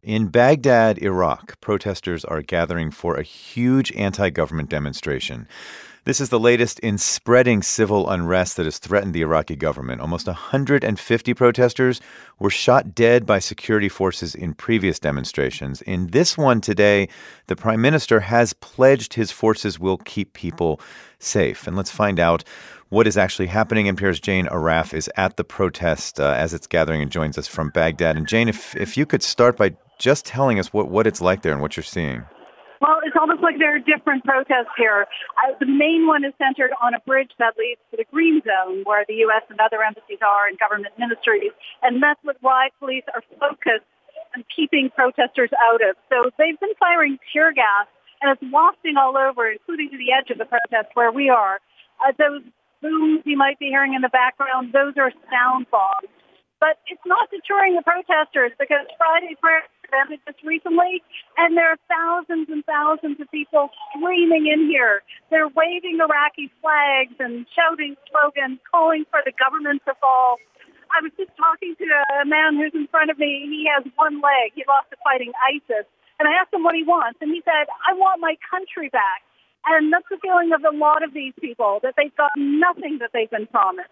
In Baghdad, Iraq, protesters are gathering for a huge anti-government demonstration. This is the latest in spreading civil unrest that has threatened the Iraqi government. Almost 150 protesters were shot dead by security forces in previous demonstrations. In this one today, the prime minister has pledged his forces will keep people safe. And let's find out what is actually happening. NPR's Jane Arraf is at the protest as it's gathering and joins us from Baghdad. And Jane, if you could start by just telling us what it's like there and what you're seeing. Well, it's almost like there are different protests here. The main one is centered on a bridge that leads to the Green Zone, where the U.S. and other embassies are and government ministries. And that's what riot police are focused on keeping protesters out of. So they've been firing tear gas, and it's wafting all over, including to the edge of the protest where we are. Those booms you might be hearing in the background, those are sound bombs. But it's not deterring the protesters, because Friday prayer ended just recently, and there are thousands and thousands of people streaming in here. They're waving Iraqi flags and shouting slogans, calling for the government to fall. I was just talking to a man who's in front of me. He has one leg. He lost to fighting ISIS. And I asked him what he wants, and he said, I want my country back. And that's the feeling of a lot of these people, that they've got nothing that they've been promised.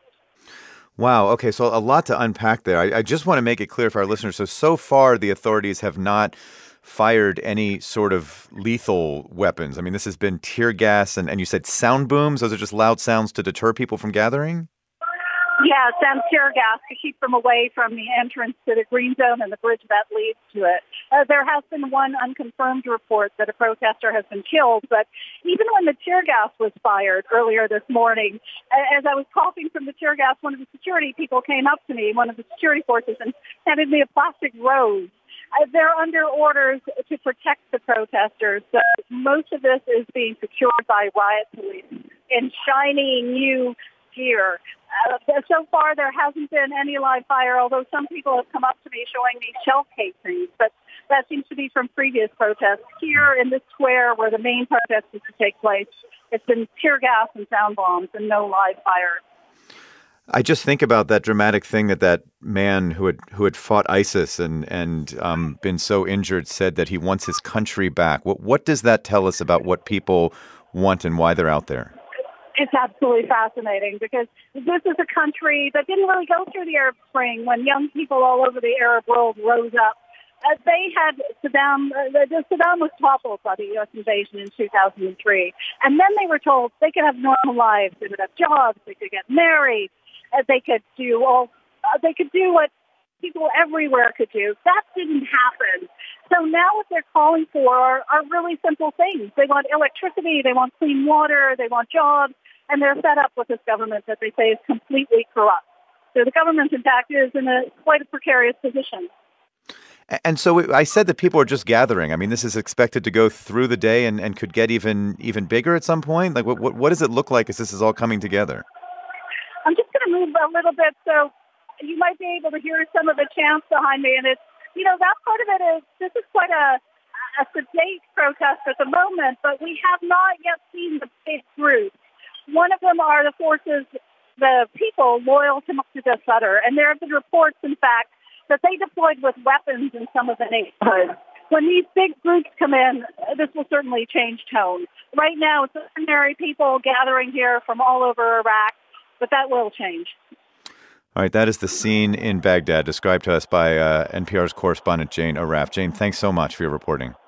Wow. Okay. So a lot to unpack there. I just want to make it clear for our listeners. So far, the authorities have not fired any sort of lethal weapons. I mean, this has been tear gas and you said sound booms. Those are just loud sounds to deter people from gathering? Yeah, and tear gas to keep them away from the entrance to the Green Zone and the bridge that leads to it. There has been one unconfirmed report that a protester has been killed, but even when the tear gas was fired earlier this morning, as I was coughing from the tear gas, one of the security people came up to me, one of the security forces, and handed me a plastic rose. They're under orders to protect the protesters, so most of this is being secured by riot police in shiny new gear. So far, there hasn't been any live fire, although some people have come up to me showing me shell casings. But that seems to be from previous protests. Here in this square where the main protest is to take place, it's been tear gas and sound bombs and no live fire. I just think about that dramatic thing that man who had fought ISIS and been so injured said that he wants his country back. What does that tell us about what people want and why they're out there? It's absolutely fascinating, because this is a country that didn't really go through the Arab Spring when young people all over the Arab world rose up. They had Saddam was toppled by the U.S. invasion in 2003. And then they were told they could have normal lives. They would have jobs. They could get married. They could do what people everywhere could do. That didn't happen. So now what they're calling for are really simple things. They want electricity. They want clean water. They want jobs. And they're fed up with this government that they say is completely corrupt. So the government, in fact, is in quite a precarious position. And so I said that people are just gathering. I mean, this is expected to go through the day and could get even bigger at some point. Like, what does it look like as this is all coming together? I'm just going to move a little bit so you might be able to hear some of the chants behind me. And it's, that part of it is, this is quite a sedate protest at the moment, but we have not yet seen the big groups. One of them are the forces, the people loyal to Muqtada Sadr. And there have been reports, in fact, that they deployed with weapons in some of the neighborhoods. When these big groups come in, this will certainly change tone. Right now, it's ordinary people gathering here from all over Iraq, but that will change. All right, that is the scene in Baghdad described to us by NPR's correspondent Jane Arraf. Jane, thanks so much for your reporting.